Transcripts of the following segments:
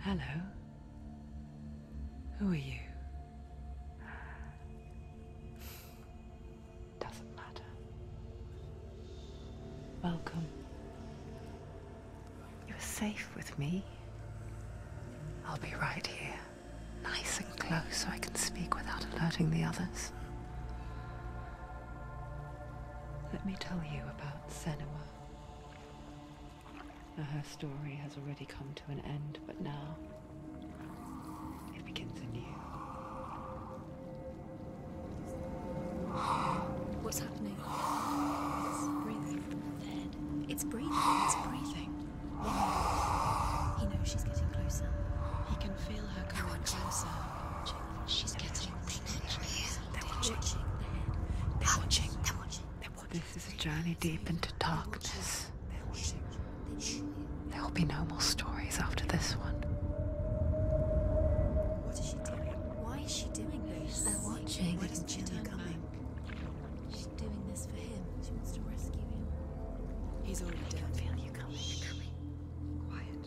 Hello. Who are you? Doesn't matter. Welcome. You're safe with me. I'll be right here, nice and close so I can speak without alerting the others. Let me tell you about Senua. Now, her story has already come to an end, but now it begins anew. What's happening? It's breathing from the dead. It's breathing. It's breathing. He knows she's getting closer. He can feel her coming closer. She's getting closer. They're watching. They're watching. They're watching. They're watching. This is a journey deep into darkness. They're watching. There will be no more stories after this one. What is she doing? Why is she doing this? They're watching. Why doesn't she turn back? She's doing this for him. She wants to rescue him. He's already dead. I feel you coming. Quiet.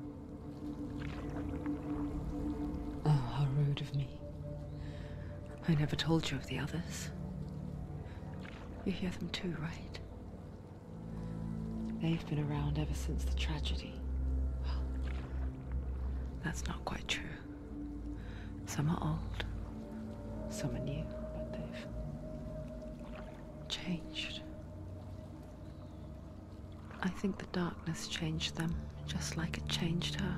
Oh, how rude of me. I never told you of the others. You hear them too, right? They've been around ever since the tragedy. Well, that's not quite true. Some are old, some are new, but they've changed. I think the darkness changed them, just like it changed her.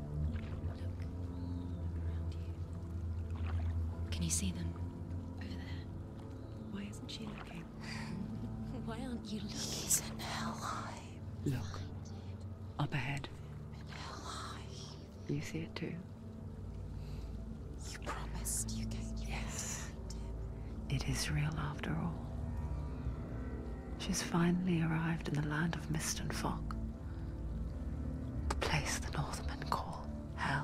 Can you see them? Over there. Why isn't she looking? Why aren't you looking? He's in Hellblade. Look, up ahead. In Hellblade. You see it too? You promised you gave me. Yes. It is real after all. She's finally arrived in the land of mist and fog. The place the Northmen call Hell.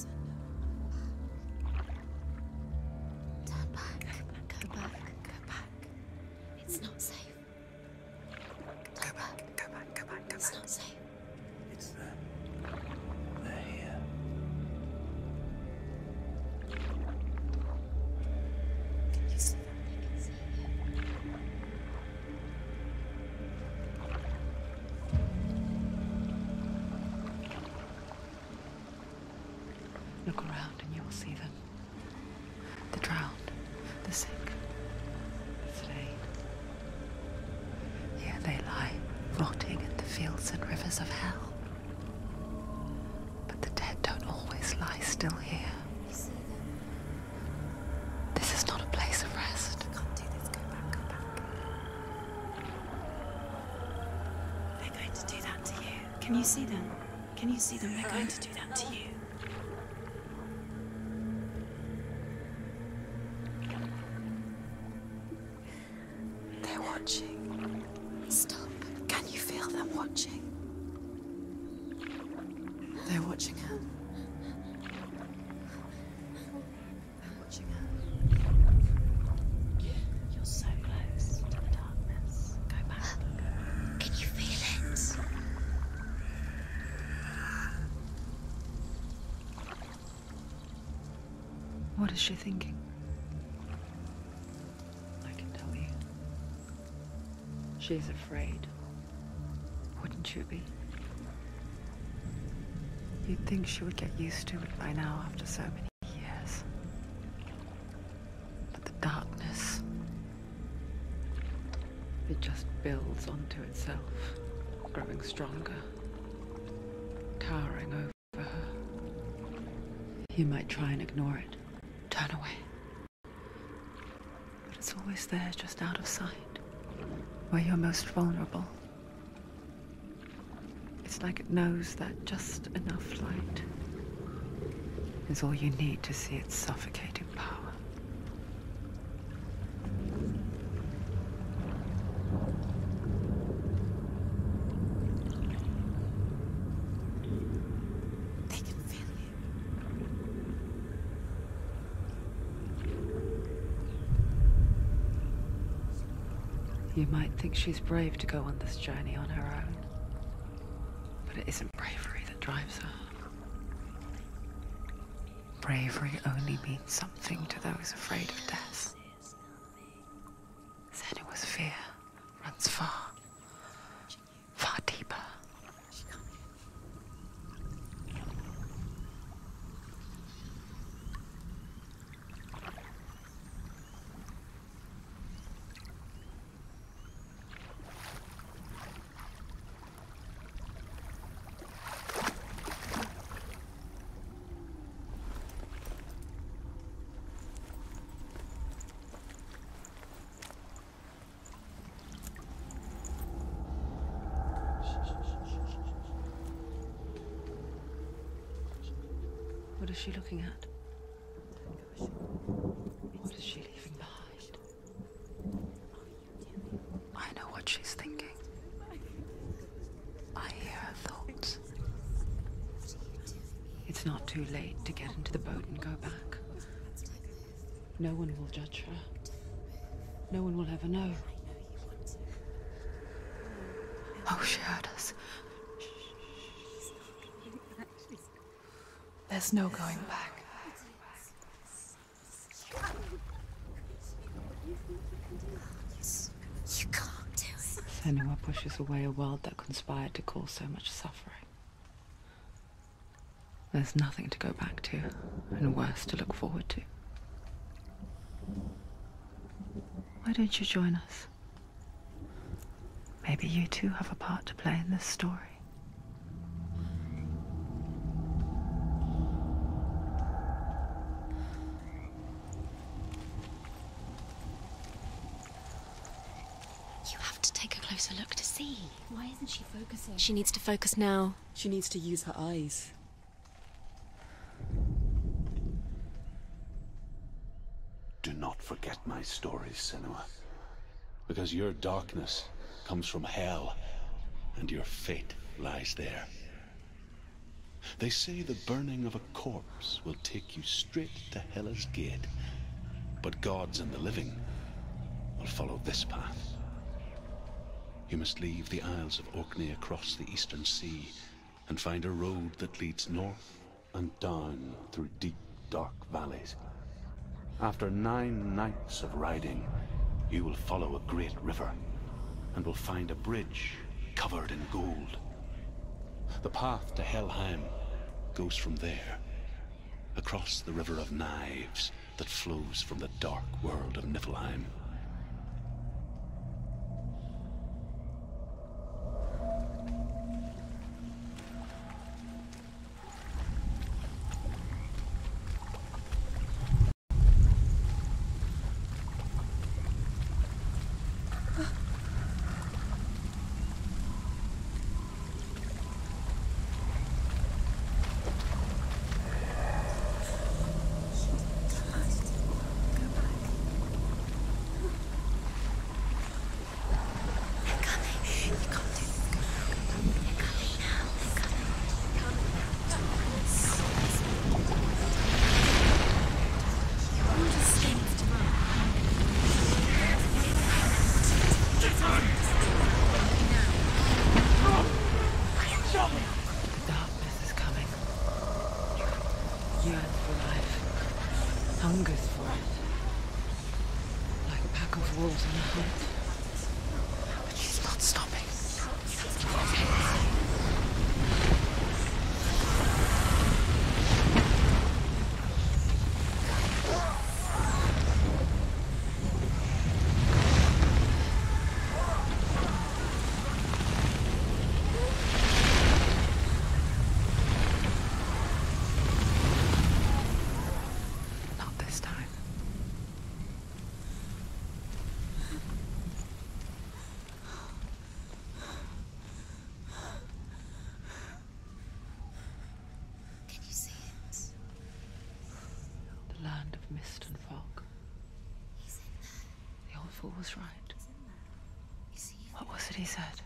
Turn back. Go back. Go back. It's not safe. Go back, go back, go back, go It's back. not safe. It's them. They're here. Can you see them? I can see you. Look around and you will see them. The drowned, the sick, the slain. Here they lie, rotting in the fields and rivers of hell. But the dead don't always lie still here. You see them? This is not a place of rest. You can't do this. Go back. Go back. They're going to do that to you. Can you see them? Can you see them? They're going to do that to you. They're watching. Stop. Can you feel them watching? They're watching her. They're watching her. You're so close to the darkness. Go back. Can you feel it? What is she thinking? I can tell you. She's afraid. Wouldn't you be? You'd think she would get used to it by now after so many years. But the darkness, it just builds onto itself, growing stronger, towering over her. You might try and ignore it, turn away. But it's always there, just out of sight, where you're most vulnerable. It's like it knows that just enough light is all you need to see its suffocating power. They can feel you. You might think she's brave to go on this journey on her own, but it isn't bravery that drives her. bravery only means something to those afraid of death. Senua's fear runs far, far deeper. What is she looking at? What is she leaving behind? I know what she's thinking. I hear her thoughts. It's not too late to get into the boat and go back. No one will judge her. No one will ever know. Oh, she heard us. There's no going back. You can't do it. Senua pushes away a world that conspired to cause so much suffering. There's nothing to go back to, and worse to look forward to. Why don't you join us? Maybe you too have a part to play in this story. You have to take a closer look to see. Why isn't she focusing? She needs to focus now. She needs to use her eyes. Do not forget my stories, Senua. Because your darkness comes from hell, and your fate lies there. They say the burning of a corpse will take you straight to Hela's gate, but gods and the living will follow this path. You must leave the Isles of Orkney across the eastern sea and find a road that leads north and down through deep, dark valleys. After 9 nights of riding, you will follow a great river and will find a bridge covered in gold. The path to Helheim goes from there, across the River of Knives that flows from the dark world of Niflheim. Hungers for it. Like a pack of wolves on a hunt. But she's not stopping. Land of mist and fog. The old fool was right. What was it he said?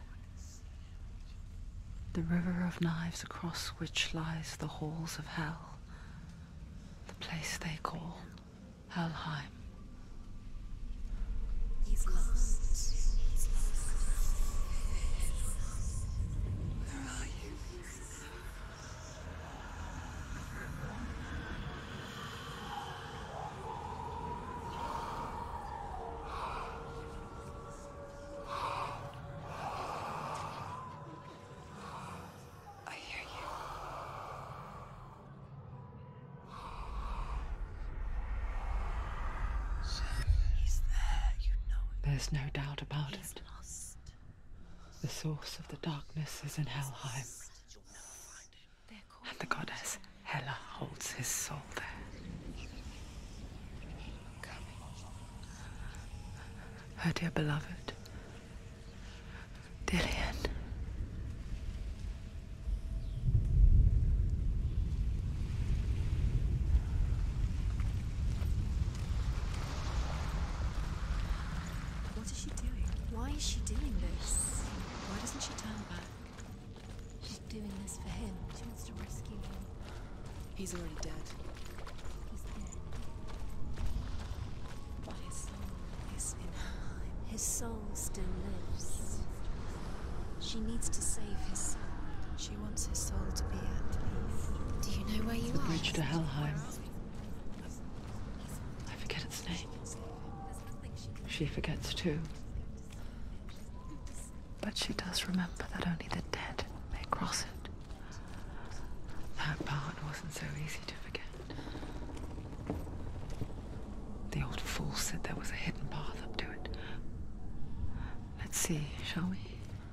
The river of knives across which lies the halls of hell. The place they call Helheim. He's lost. Where are you? There's no doubt about He's it. lost. The source of the darkness is in Helheim, They're called and the goddess Hela holds his soul there. Her dear beloved, Dillian. What is she doing? Why is she doing this? Why doesn't she turn back? She's doing this for him. She wants to rescue him. He's already dead. He's dead. But his soul is in Helheim. His soul still lives. She needs to save his soul. She wants his soul to be at peace. Do you know where you The are? bridge to Helheim. I forget its name. She forgets too. But she does remember that only the dead may cross it. That part wasn't so easy to forget. The old fool said there was a hidden path up to it. Let's see, shall we?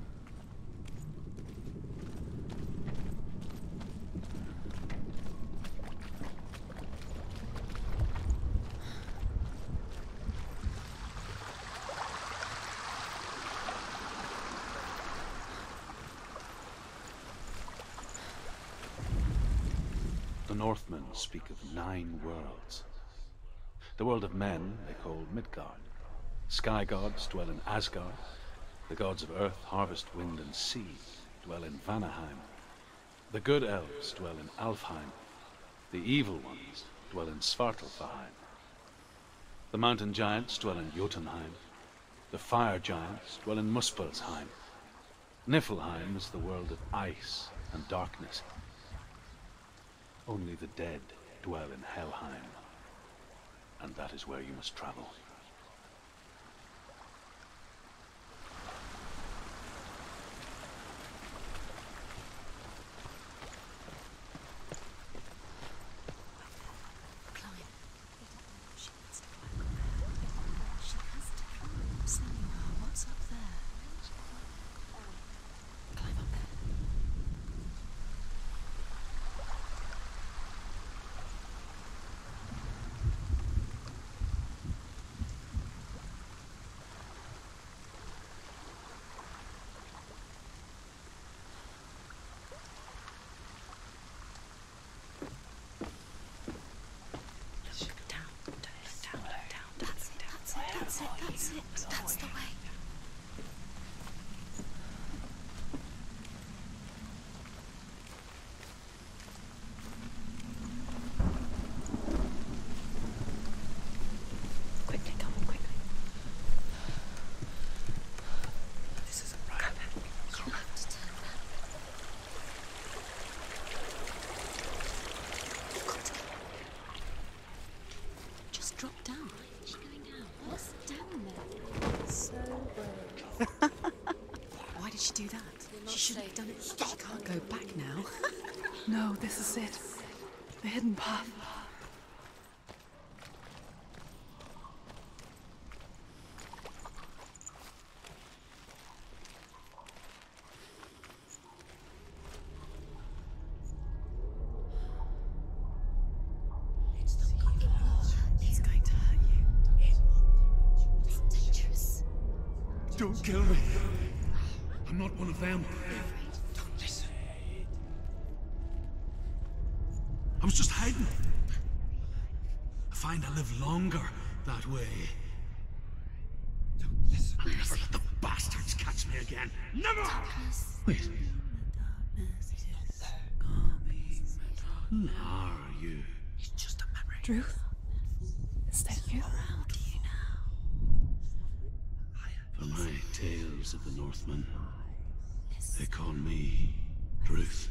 The Northmen speak of 9 worlds. The world of men they call Midgard. Sky gods dwell in Asgard. The gods of earth, harvest, wind, and sea dwell in Vanaheim. The good elves dwell in Alfheim. The evil ones dwell in Svartalfheim. The mountain giants dwell in Jotunheim. The fire giants dwell in Muspelheim. Niflheim is the world of ice and darkness. Only the dead dwell in Helheim, and that is where you must travel. Climb. She needs to climb up there. She has to climb. Senua, what's up there? Climb up there. That's it. That's the way. Quickly, come on, quickly. This isn't right. You have to turn back. You've got to go. Just drop down. She's going down. What's down there? So brave. Why did she do that? She shouldn't have done it. She can't go back now. No, this is it. The hidden path. He's going to hurt you. It's dangerous. Don't kill me. I'm not one of them. Don't listen. I was just hiding. I find I live longer that way. Don't listen. I'll never let the bastards catch me again. Never! Wait. Who are you? It's just a memory. Druth? Is that you? How do you know? For my tales of the Northmen, they call me Druth.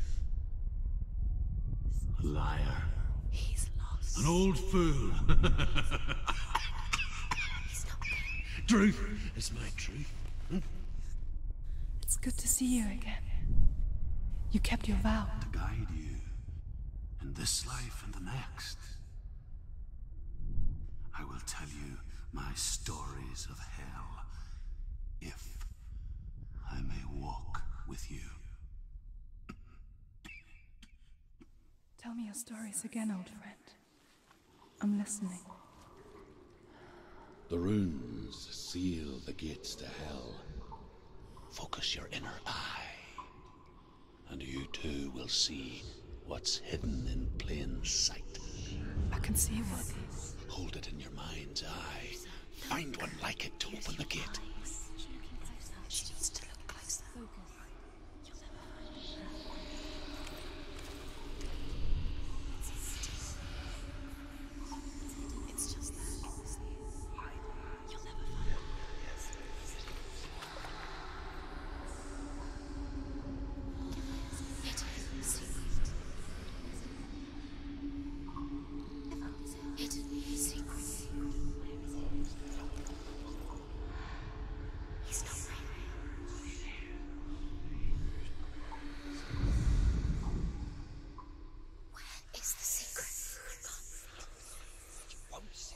A liar. He's lost. An old fool. He's not there. Truth is my truth. It's good to see you again. You kept your vow. To guide you in this life and the next. I will tell you my stories of hell If I may walk with you. Tell me your stories again, old friend. I'm listening. The runes seal the gates to hell. Focus your inner eye, and you too will see what's hidden in plain sight. I can see what. Hold it in your mind's eye. Find one like it to open the gate. She needs to look closer. It's just there. You'll never find it. Hidden secret. Hidden secret. He's not right. Where is the secret? You won't see.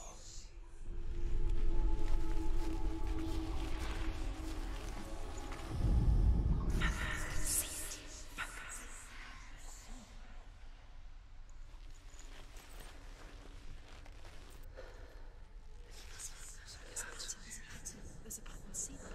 There's a pattern. See that?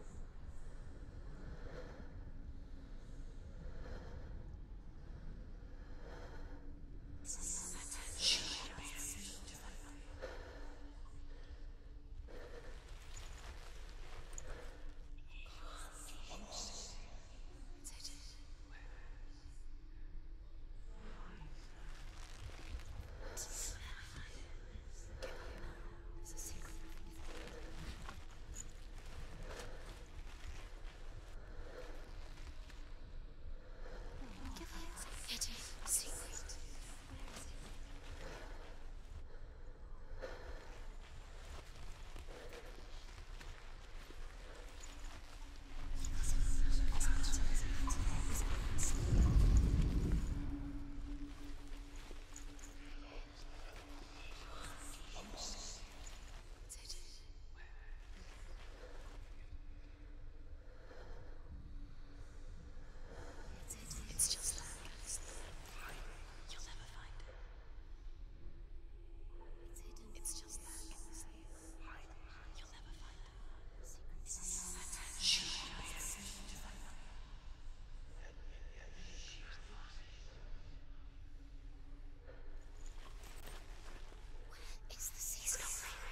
It's just that. You'll never find it. It's just that. You'll never find it. Shh. Where is the secret?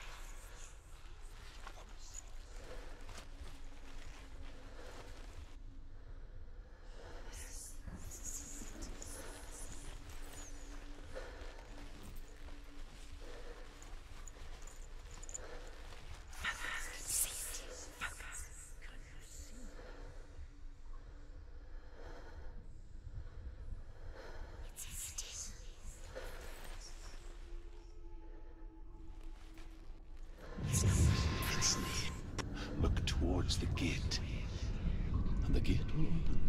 Look towards the gate, and the gate will open.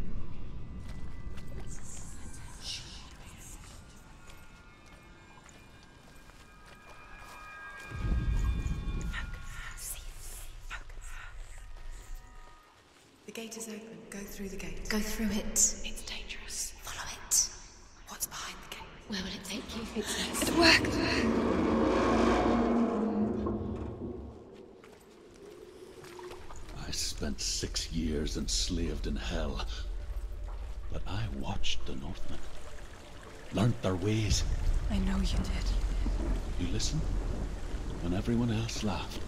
The gate is open. Go through the gate. Go through it. It's dangerous. Follow it. What's behind the gate? Where will it take you? It worked! I spent 6 years enslaved in hell, but I watched the Northmen, learnt their ways. I know you did. You listened when everyone else laughed.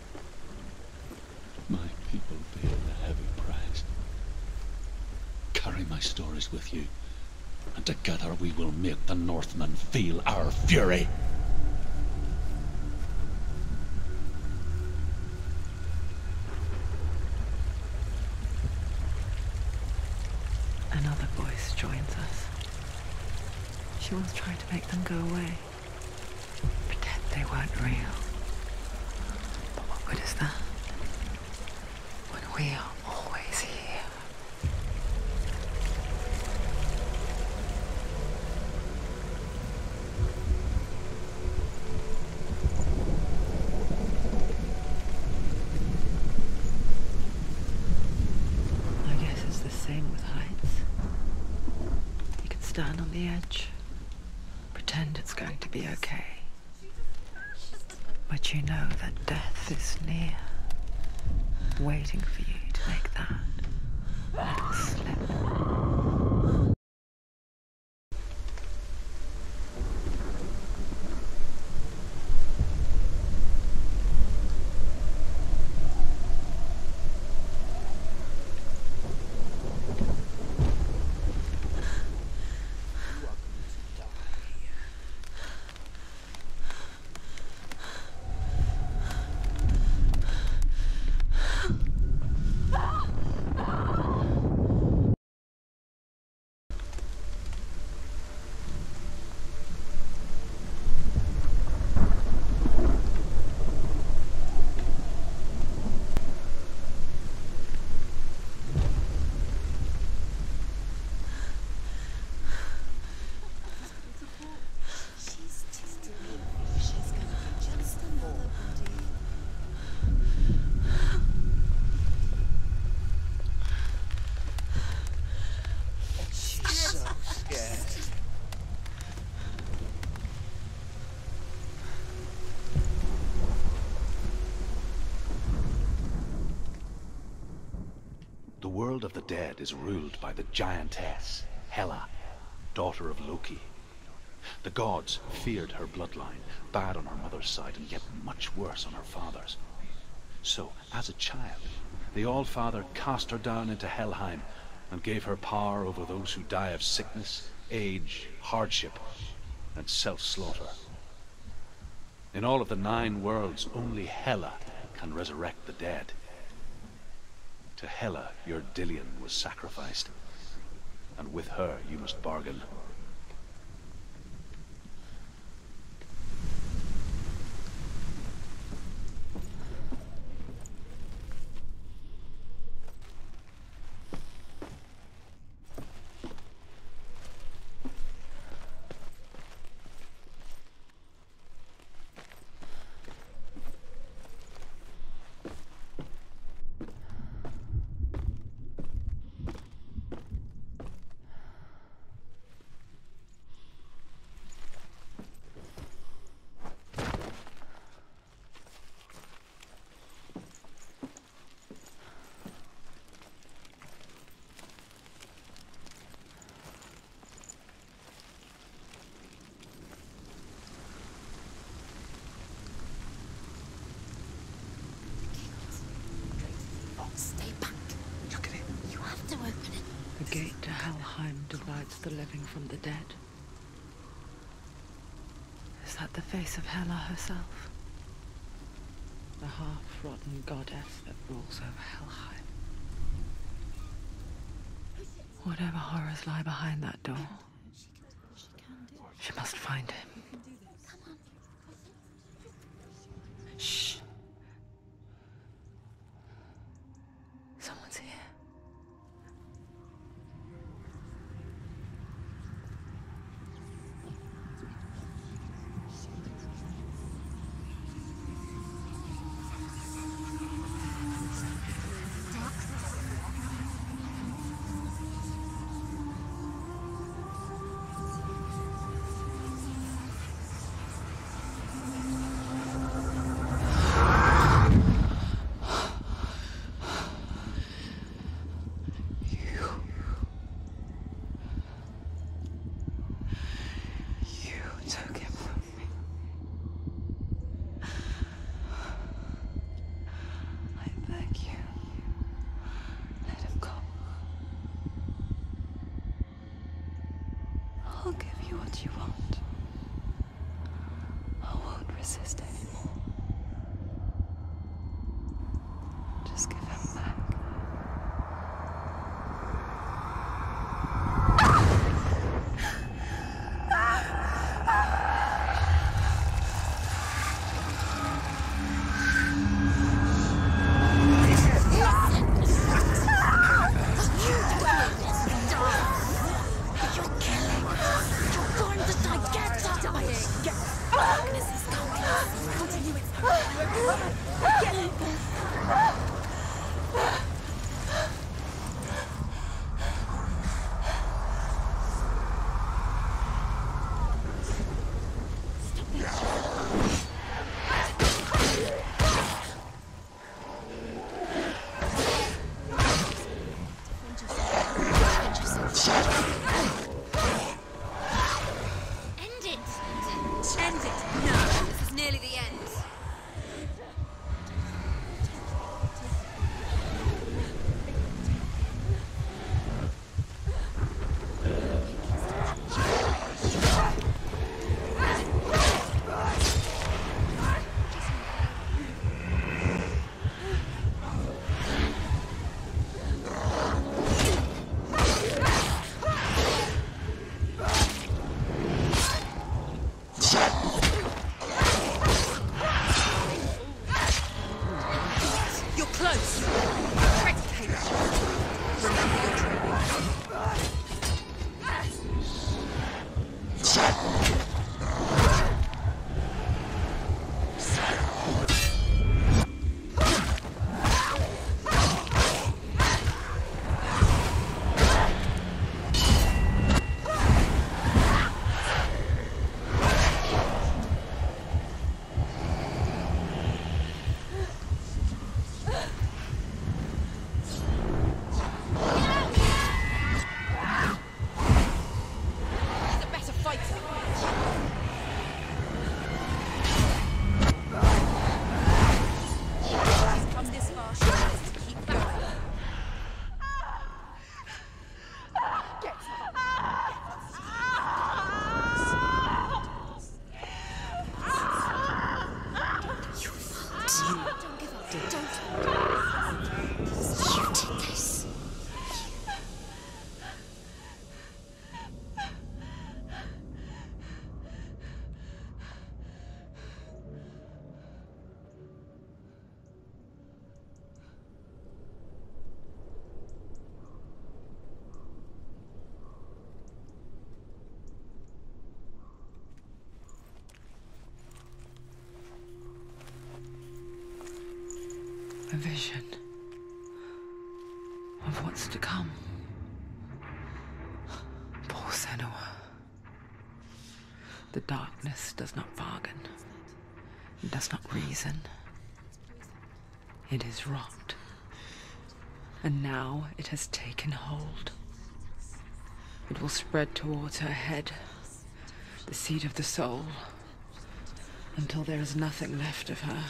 My people paid a heavy price. Carry my stories with you, and together we will make the Northmen feel our fury. Another voice joins us. She was trying to make them go away. Pretend they weren't real. But what good is that? When we are always here. the edge. Pretend it's going to be okay. But you know that death is near, waiting for you to make that little slip. The world of the dead is ruled by the giantess, Hela, daughter of Loki. The gods feared her bloodline, bad on her mother's side and yet much worse on her father's. So, as a child, the All-Father cast her down into Helheim and gave her power over those who die of sickness, age, hardship, and self-slaughter. In all of the 9 worlds, only Hela can resurrect the dead. To Hela, your Dillion was sacrificed, and with her you must bargain. Stay back. Look at it. You have to open it. The gate to Helheim divides the living from the dead. Is that the face of Hela herself? The half-rotten goddess that rules over Helheim. Whatever horrors lie behind that door, she must find him. Shh. Someone's here. I'll give you what you want. I won't resist anymore. Just give him back. Darkness is coming. close! Try to take it. Remember your training. A vision of what's to come. Poor Senua. The darkness does not bargain. It does not reason. It is rot. And now it has taken hold. It will spread towards her head, the seat of the soul, until there is nothing left of her.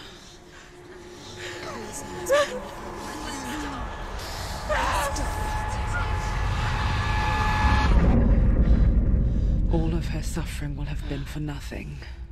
All of her suffering will have been for nothing.